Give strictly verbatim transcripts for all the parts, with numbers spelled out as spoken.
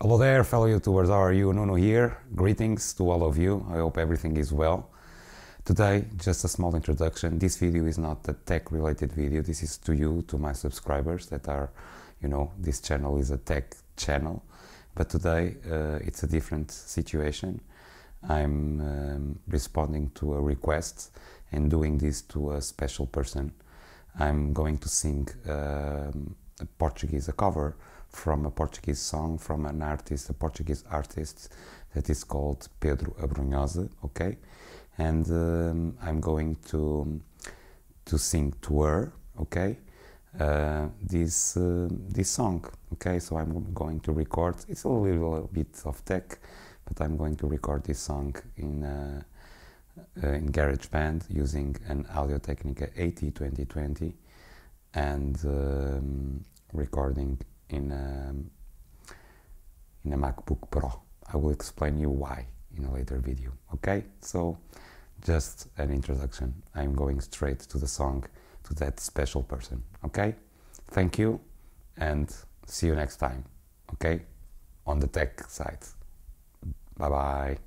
Hello there, fellow YouTubers, how are you? Nuno here. Greetings to all of you. I hope everything is well. Today, just a small introduction. This video is not a tech-related video. This is to you, to my subscribers that are, you know, this channel is a tech channel. But today, uh, it's a different situation. I'm um, responding to a request and doing this to a special person. I'm going to sing um, a Portuguese, a cover from a Portuguese song from an artist, a Portuguese artist that is called Pedro Abrunhosa, okay? And um, I'm going to to sing to her, okay? Uh, this uh, this song, okay? So I'm going to record. It's a little bit of tech, but I'm going to record this song in uh, uh, in GarageBand using an Audio-Technica A T twenty twenty and um, recording in a, in a MacBook Pro. I will explain you why in a later video, okay? So just an introduction. I'm going straight to the song, to that special person, okay? Thank you and see you next time, okay? On the tech side. Bye bye.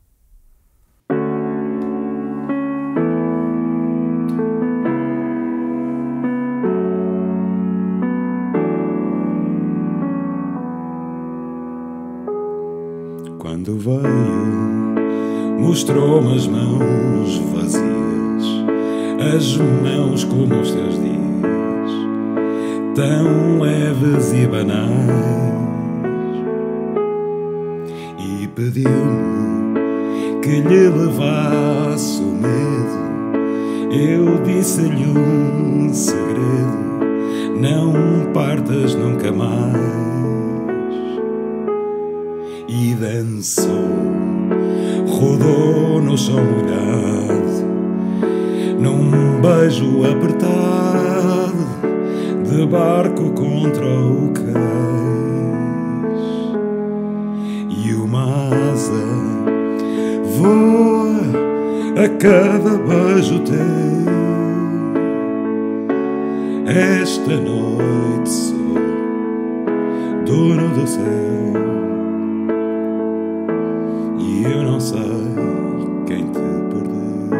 Quando veio, mostrou-me as mãos vazias, as mãos como os teus dias, tão leves e banais, e pediu-me que lhe levasse o medo. Eu disse-lhe um segredo: não partas nunca mais. E dançou, rodou no chão molhado, num beijo apertado, de barco contra o cais. E uma asa voa a cada beijo teu. Esta noite sou dono do céu. E eu não sei quem te perdeu.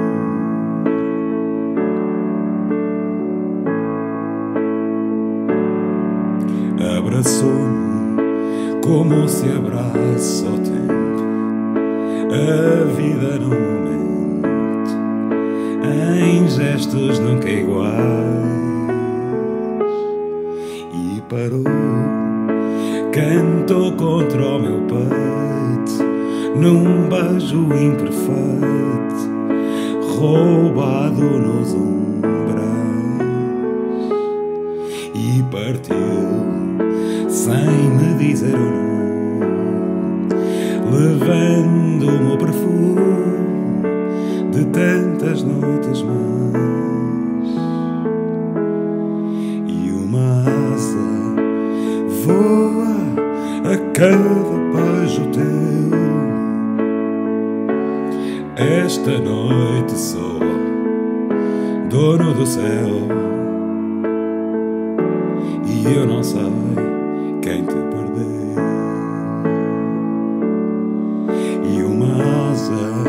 Abraçou-me como se abraça o tempo, a vida num momento, em gestos nunca iguais. E parou, cantou contra o meu peito, num beijo imperfeito, roubado nos umbrais. E partiu, sem me dizer o nome, levando o meu perfume de tantas noites mais. E uma asa voa a cada beijo teu. Esta noite sou dono do céu. E eu não sei quem te perdeu. E uma asa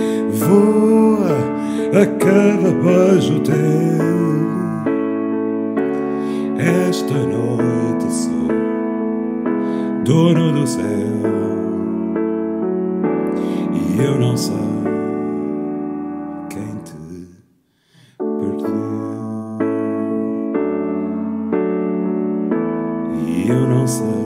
voa a cada beijo teu. Esta noite sou dono do céu. E eu não sei quem te perdeu. E eu não sei